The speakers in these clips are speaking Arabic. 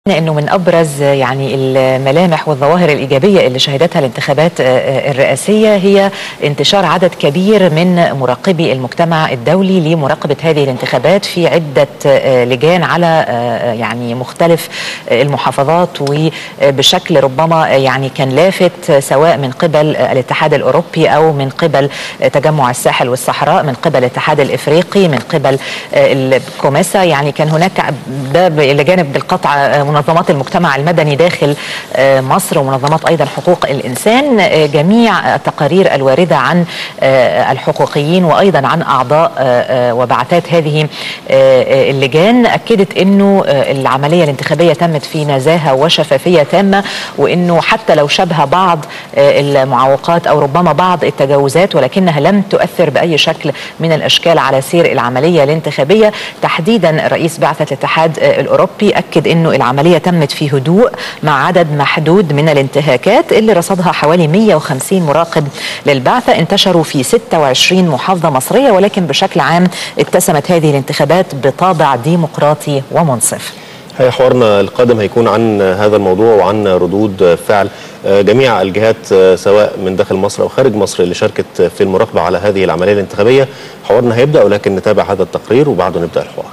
انه من ابرز يعني الملامح والظواهر الايجابيه اللي شهدتها الانتخابات الرئاسيه هي انتشار عدد كبير من مراقبي المجتمع الدولي لمراقبه هذه الانتخابات في عده لجان على يعني مختلف المحافظات، وبشكل ربما يعني كان لافت سواء من قبل الاتحاد الاوروبي او من قبل تجمع الساحل والصحراء، من قبل الاتحاد الافريقي، من قبل الكوميسا. يعني كان هناك ده بجانب بالقطع منظمات المجتمع المدني داخل مصر ومنظمات أيضا حقوق الإنسان. جميع التقارير الواردة عن الحقوقيين وأيضا عن أعضاء وبعثات هذه اللجان أكدت أنه العملية الانتخابية تمت في نزاهة وشفافية تامة، وأنه حتى لو شبه بعض المعوقات أو ربما بعض التجاوزات ولكنها لم تؤثر بأي شكل من الأشكال على سير العملية الانتخابية. تحديدا رئيس بعثة الاتحاد الأوروبي أكد أنه العملية تمت في هدوء مع عدد محدود من الانتهاكات اللي رصدها حوالي 150 مراقب للبعثة انتشروا في 26 محافظة مصرية، ولكن بشكل عام اتسمت هذه الانتخابات بطابع ديمقراطي ومنصف. هي حوارنا القادم هيكون عن هذا الموضوع وعن ردود فعل جميع الجهات سواء من داخل مصر أو خارج مصر اللي شاركت في المراقبة على هذه العملية الانتخابية. حوارنا هيبدأ ولكن نتابع هذا التقرير وبعده نبدأ الحوار.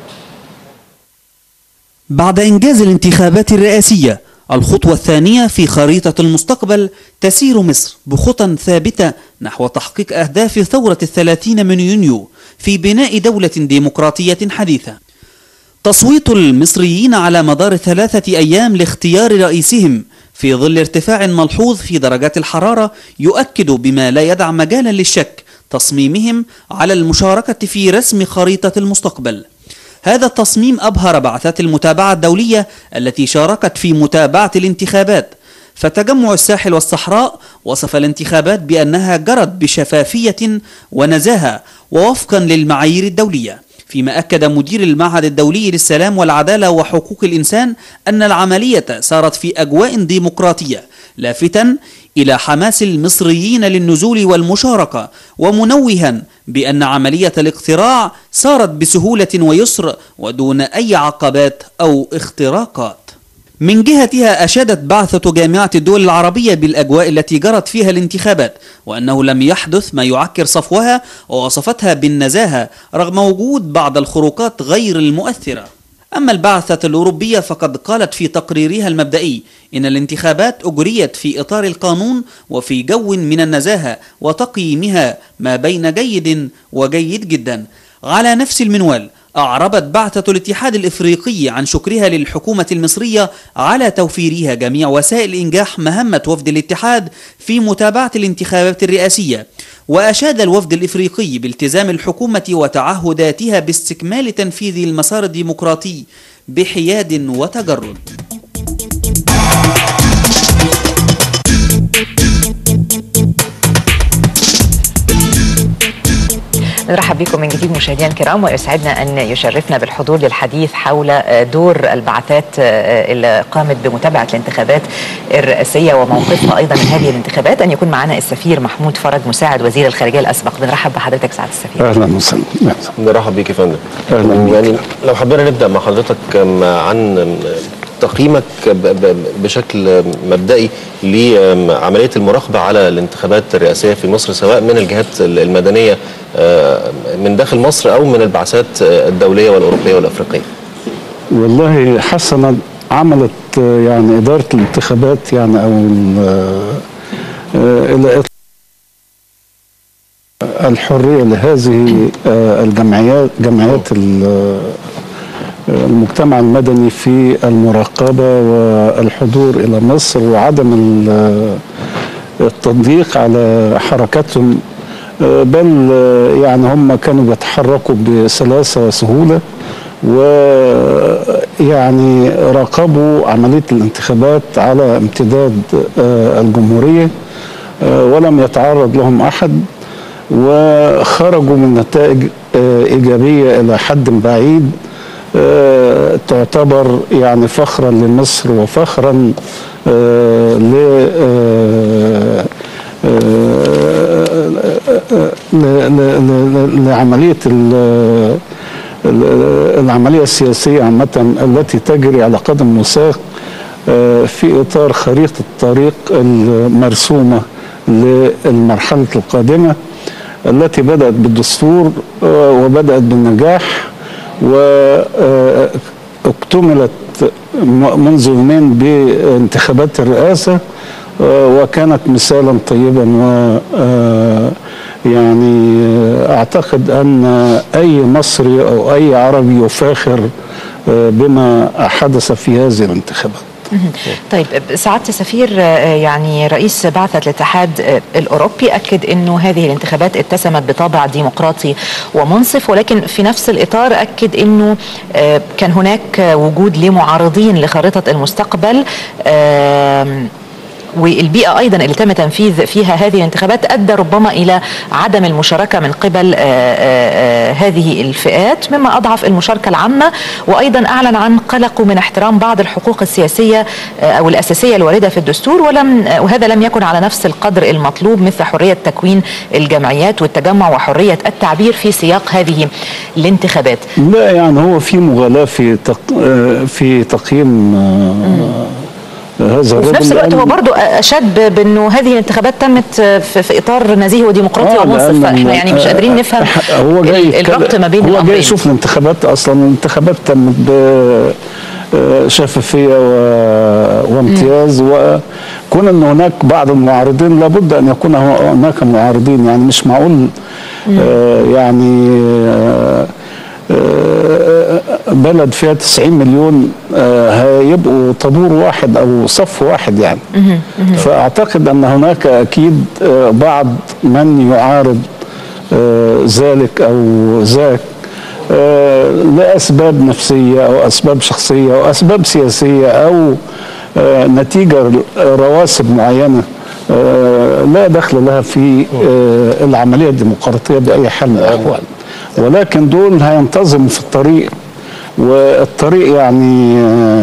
بعد إنجاز الانتخابات الرئاسية، الخطوة الثانية في خريطة المستقبل، تسير مصر بخطى ثابتة نحو تحقيق أهداف ثورة 30 من يونيو في بناء دولة ديمقراطية حديثة. تصويت المصريين على مدار 3 أيام لاختيار رئيسهم في ظل ارتفاع ملحوظ في درجات الحرارة يؤكد بما لا يدع مجالا للشك تصميمهم على المشاركة في رسم خريطة المستقبل. هذا التصميم أبهر بعثات المتابعة الدولية التي شاركت في متابعة الانتخابات، فتجمع الساحل والصحراء وصف الانتخابات بأنها جرت بشفافية ونزاهة ووفقا للمعايير الدولية، فيما أكد مدير المعهد الدولي للسلام والعدالة وحقوق الإنسان أن العملية سارت في أجواء ديمقراطية، لافتاً إلى حماس المصريين للنزول والمشاركة، ومنوها بأن عملية الاقتراع سارت بسهولة ويسر ودون أي عقبات أو اختراقات. من جهتها أشادت بعثة جامعة الدول العربية بالأجواء التي جرت فيها الانتخابات، وأنه لم يحدث ما يعكر صفوها، ووصفتها بالنزاهة رغم وجود بعض الخروقات غير المؤثرة. أما البعثة الأوروبية فقد قالت في تقريرها المبدئي إن الانتخابات أجريت في إطار القانون وفي جو من النزاهة وتقييمها ما بين جيد وجيد جدا. على نفس المنوال أعربت بعثة الاتحاد الإفريقي عن شكرها للحكومة المصرية على توفيرها جميع وسائل إنجاح مهمة وفد الاتحاد في متابعة الانتخابات الرئاسية، وأشاد الوفد الإفريقي بالتزام الحكومة وتعهداتها باستكمال تنفيذ المسار الديمقراطي بحياد وتجرد. نرحب بكم من جديد مشاهدينا الكرام، ويسعدنا أن يشرفنا بالحضور للحديث حول دور البعثات اللي قامت بمتابعة الانتخابات الرئاسية وموقفها أيضا من هذه الانتخابات أن يكون معنا السفير محمود فرج مساعد وزير الخارجية الأسبق. بنرحب بحضرتك سعادة السفير. أهلا وسهلا. نرحب بك يا فندم. يعني لو حبينا نبدأ مع حضرتك عن تقييمك بشكل مبدئي لعملية المراقبة على الانتخابات الرئاسية في مصر سواء من الجهات المدنية من داخل مصر أو من البعثات الدولية والأوروبية والأفريقية. والله حسنا عملت يعني إدارة الانتخابات يعني أو إلى الحرية لهذه جمعيات المجتمع المدني في المراقبة والحضور إلى مصر وعدم التضييق على حركاتهم، بل يعني هم كانوا بيتحركوا بسلاسة وسهولة، ويعني راقبوا عملية الانتخابات على امتداد الجمهورية ولم يتعرض لهم أحد، وخرجوا من نتائج إيجابية إلى حد بعيد تعتبر يعني فخرا لمصر وفخرا لعملية العملية السياسية عامة التي تجري على قدم وساق في إطار خريطة الطريق المرسومة للمرحلة القادمة التي بدأت بالدستور وبدأت بالنجاح واكتملت منذ يومين بانتخابات الرئاسة، وكانت مثالا طيبا. يعني أعتقد أن أي مصري أو أي عربي يفاخر بما حدث في هذه الانتخابات. طيب سعادة السفير، يعني رئيس بعثة الاتحاد الأوروبي أكد أنه هذه الانتخابات اتسمت بطابع ديمقراطي ومنصف، ولكن في نفس الإطار أكد أنه كان هناك وجود لمعارضين لخارطة المستقبل، والبيئة أيضا اللي تم تنفيذ فيها هذه الانتخابات أدى ربما إلى عدم المشاركة من قبل هذه الفئات، مما أضعف المشاركة العامة، وأيضا أعلن عن قلقه من احترام بعض الحقوق السياسية أو الأساسية الواردة في الدستور، وهذا لم يكن على نفس القدر المطلوب، مثل حرية تكوين الجمعيات والتجمع وحرية التعبير في سياق هذه الانتخابات. لا يعني هو في مغالاة في تقييم هذا، وفي نفس الوقت هو برضو أشاد بأنه هذه الانتخابات تمت في إطار نزيه وديمقراطي ومنصف، فإحنا يعني مش قادرين نفهم الربط ما بين الأمرين. هو جاي يشوف الانتخابات، أصلا الانتخابات تمت بشفافية وامتياز، وكون أن هناك بعض المعارضين لابد أن يكون هناك معارضين، يعني مش معقول يعني بلد فيها 90 مليون هيبقوا طابور واحد او صف واحد يعني. فاعتقد ان هناك اكيد بعض من يعارض ذلك او ذاك لاسباب نفسيه او اسباب شخصيه او اسباب سياسيه او نتيجه رواسب معينه لا دخل لها في العمليه الديمقراطيه باي حال من الاحوال، ولكن دول هينتظموا في الطريق، والطريق يعني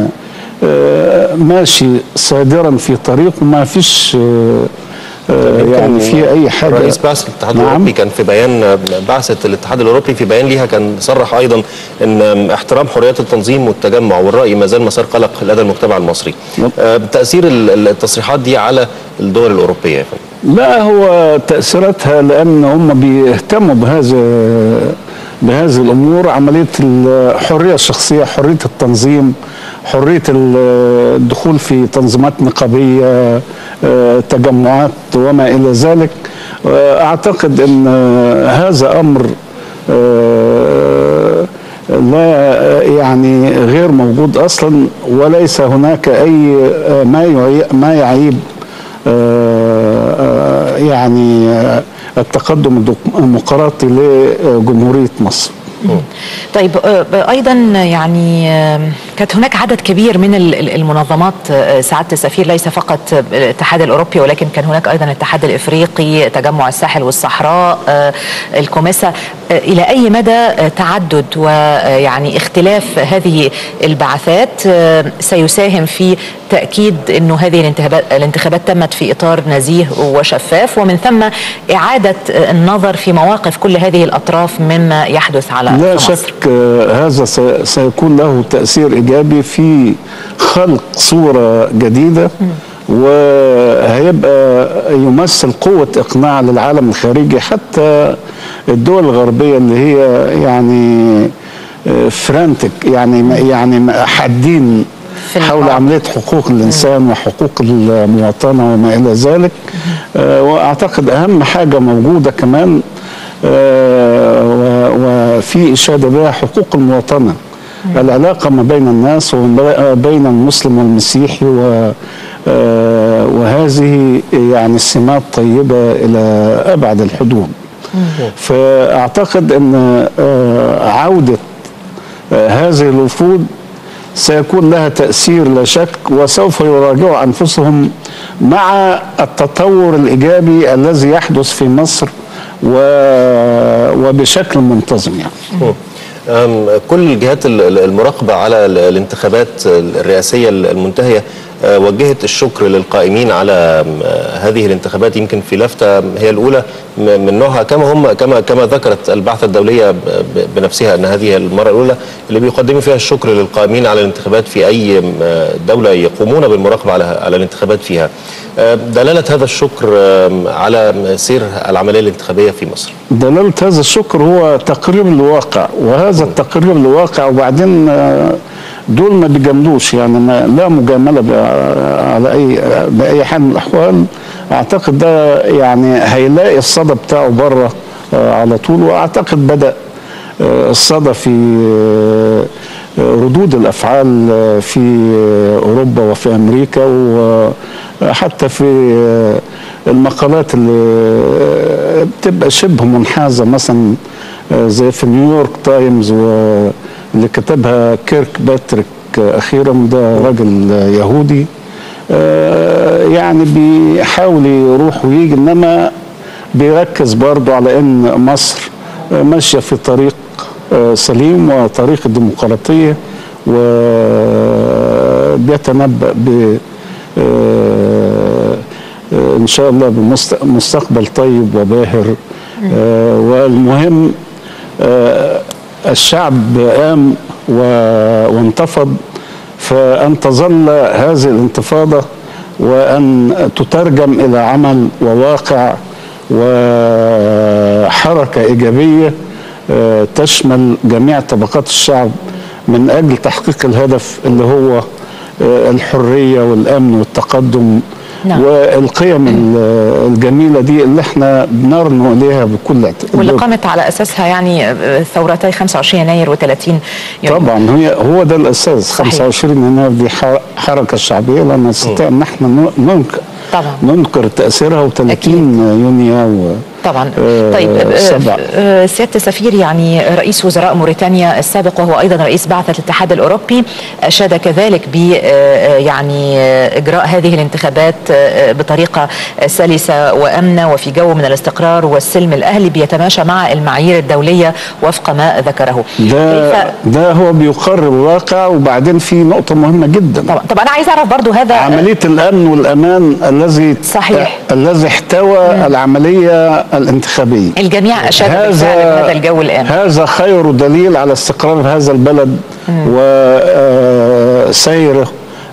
ماشي صادرا في طريق وما فيش يعني في اي حاجه. رئيس بعثه الاتحاد الاوروبي كان في بيان، بعثه الاتحاد الاوروبي في بيان ليها كان صرح ايضا ان احترام حريات التنظيم والتجمع والراي ما زال مسار قلق لدى المجتمع المصري. تاثير التصريحات دي على الدول الاوروبيه يا فندم؟ لا، هو تاثيراتها لان هم بيهتموا بهذه الامور، عمليه الحريه الشخصيه، حريه التنظيم، حريه الدخول في تنظيمات نقابيه، تجمعات وما الى ذلك. اعتقد ان هذا امر لا يعني غير موجود اصلا، وليس هناك اي ما يعيب يعني التقدم الديمقراطي لجمهورية مصر. طيب ايضا يعني كانت هناك عدد كبير من المنظمات سعاده السفير، ليس فقط الاتحاد الاوروبي ولكن كان هناك ايضا الاتحاد الافريقي، تجمع الساحل والصحراء، الكوميسا. الى اي مدى تعدد ويعني اختلاف هذه البعثات سيساهم في تاكيد انه هذه الانتخابات تمت في اطار نزيه وشفاف، ومن ثم اعاده النظر في مواقف كل هذه الاطراف مما يحدث على لا مصر؟ شك هذا سيكون له تأثير إيجابي في خلق صورة جديدة، وهيبقى يمثل قوة إقناع للعالم الخارجي، حتى الدول الغربية اللي هي يعني فرانتك يعني حادين حول عملية حقوق الإنسان وحقوق المواطنة وما إلى ذلك. وأعتقد أهم حاجة موجودة كمان وفي إشادة بها حقوق المواطنة، العلاقة ما بين الناس وبين المسلم والمسيحي، وهذه يعني السمات طيبة إلى أبعد الحدود. فأعتقد أن عودة هذه الوفود سيكون لها تأثير لا شك، وسوف يراجعوا أنفسهم مع التطور الإيجابي الذي يحدث في مصر وبشكل منتظم يعني. كل الجهات المراقبة على الانتخابات الرئاسية المنتهية وجهت الشكر للقائمين على هذه الانتخابات، يمكن في لفتة هي الأولى من نوعها، كما ذكرت البعثة الدولية بنفسها أن هذه المرة الأولى اللي بيقدموا فيها الشكر للقائمين على الانتخابات في أي دولة يقومون بالمراقبة على الانتخابات فيها. دلالة هذا الشكر على سير العملية الانتخابية في مصر. دلالة هذا الشكر هو تقرير الواقع، وهذا التقرير الواقع، وبعدين دول ما بيجاملوش، يعني لا مجاملة بأي حال من الأحوال. أعتقد ده يعني هيلاقي الصدى بتاعه بره على طول، وأعتقد بدأ الصدى في ردود الأفعال في أوروبا وفي أمريكا، وحتى في المقالات اللي بتبقى شبه منحازة، مثلا زي في نيويورك تايمز واللي كتبها كيرك باتريك أخيرا، ده راجل يهودي يعني بيحاول يروح ويجي، إنما بيركز برضو على إن مصر ماشية في طريق سليم وطريق الديمقراطية، وبيتنبأ إن شاء الله بمستقبل طيب وباهر. والمهم الشعب قام وانتفض، فأن تظل هذه الانتفاضة وأن تترجم إلى عمل وواقع وحركة إيجابية تشمل جميع طبقات الشعب من أجل تحقيق الهدف اللي هو الحرية والأمن والتقدم. نعم. والقيم الجميلة دي اللي احنا بنرنو إليها بكل واللي قامت على أساسها يعني ثورتي 25 يناير و30 يونيو. طبعا هو ده الأساس. صحيح. 25 يناير دي حركة شعبية لا نستطيع أن احنا ننكر تأثيرها، و30 يونيو طبعا. طيب سيادة السفير، يعني رئيس وزراء موريتانيا السابق وهو أيضا رئيس بعثة الاتحاد الأوروبي أشاد كذلك ب يعني إجراء هذه الانتخابات بطريقة سلسة وأمنة وفي جو من الاستقرار والسلم الأهلي بيتماشى مع المعايير الدولية وفق ما ذكره. ده هو بيقرر الواقع. وبعدين في نقطة مهمة جدا. طب أنا عايز أعرف برضو هذا عملية الأمن والأمان الذي احتوى العملية الانتخابية. الجميع أشاد بالفعل بهذا الجو الآن. هذا خير دليل على استقرار هذا البلد وسيره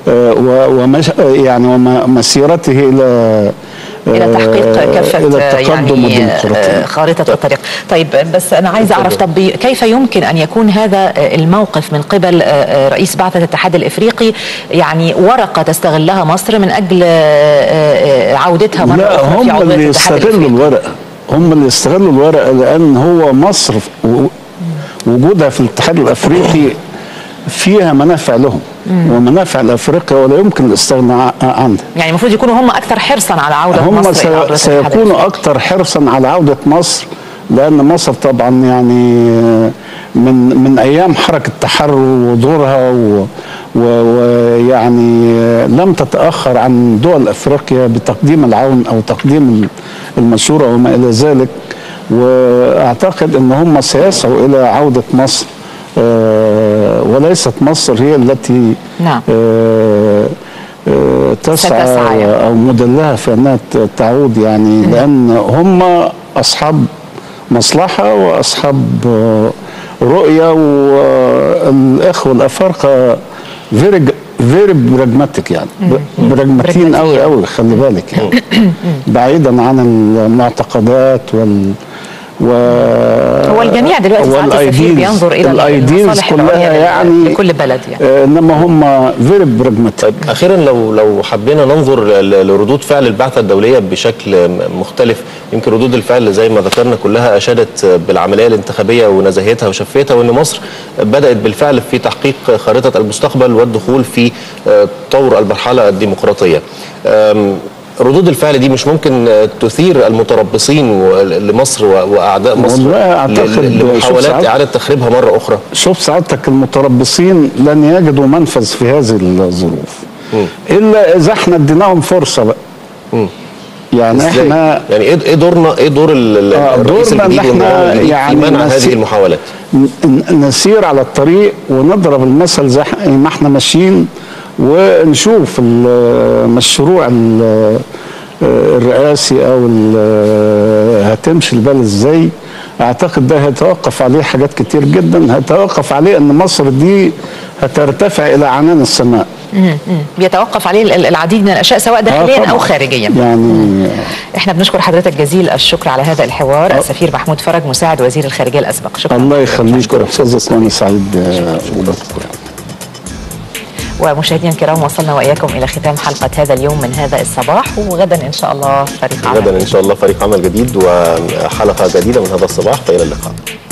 يعني ومسيرته إلى تحقيق كافة التقدم والديمقراطية، خارطة الطريق. طيب بس أنا عايز أعرف، طب كيف يمكن أن يكون هذا الموقف من قبل رئيس بعثة الاتحاد الإفريقي يعني ورقة تستغلها مصر من أجل عودتها مرة أخرى في عودة الاتحاد الإفريقي؟ هم اللي يستغلوا الورقة، لأن هو مصر وجودها في الاتحاد الأفريقي فيها منافع لهم ومنافع لأفريقيا ولا يمكن الاستغناء عنها. يعني المفروض يكونوا هم أكثر حرصا على عودة مصر. هم سيكونوا أكثر حرصا على عودة مصر، لأن مصر طبعا يعني من أيام حركة تحرر وظهورها ويعني لم تتأخر عن دول أفريقيا بتقديم العون أو تقديم المشورة وما إلى ذلك. وأعتقد أن هم سيسعوا إلى عودة مصر، وليست مصر هي التي نعم. تسعى أو مدلها في أنها تعود، يعني لأن هم أصحاب مصلحة وأصحاب رؤية، والإخوة الأفارقة فيري براجماتيك، يعني براجماتيين قوي قوي، خلي بالك يعني بعيدا عن المعتقدات هو الجميع دلوقتي ساعات السفير بينظر الى المصالح كلها يعني لكل بلد يعني. انما هم فيري براجماتيك. طيب اخيرا لو حبينا ننظر لردود فعل البعثه الدوليه بشكل مختلف، يمكن ردود الفعل زي ما ذكرنا كلها اشادت بالعمليه الانتخابيه ونزاهتها وشفيتها، وان مصر بدات بالفعل في تحقيق خارطه المستقبل والدخول في طور المرحله الديمقراطيه. ردود الفعل دي مش ممكن تثير المتربصين لمصر واعداء مصر لمحاولات اعاده تخريبها مره اخرى؟ شوف سعادتك، المتربصين لن يجدوا منفذ في هذه الظروف الا اذا احنا اديناهم فرصه بقى. يعني إزاي؟ احنا يعني ايه دورنا، ايه دور الرئيس الجديد يعني في منع هذه المحاولات؟ نسير على الطريق ونضرب المثل زي ما احنا ماشيين، ونشوف المشروع الرئاسي او هتمشي البلد ازاي. اعتقد ده هيتوقف عليه حاجات كتير جدا، هيتوقف عليه ان مصر دي هترتفع الى عنان السماء. بيتوقف عليه العديد من الاشياء سواء داخليا او خارجيا. يعني احنا بنشكر حضرتك جزيل الشكر على هذا الحوار. السفير محمود فرج مساعد وزير الخارجيه الاسبق. شكرا. الله يخليك استاذ، وانا سعيد. ومشاهدينا الكرام، وصلنا واياكم الى ختام حلقه هذا اليوم من هذا الصباح، وغدا ان شاء الله فريق عمل. غدا ان شاء الله فريق عمل جديد وحلقه جديده من هذا الصباح، فالى اللقاء.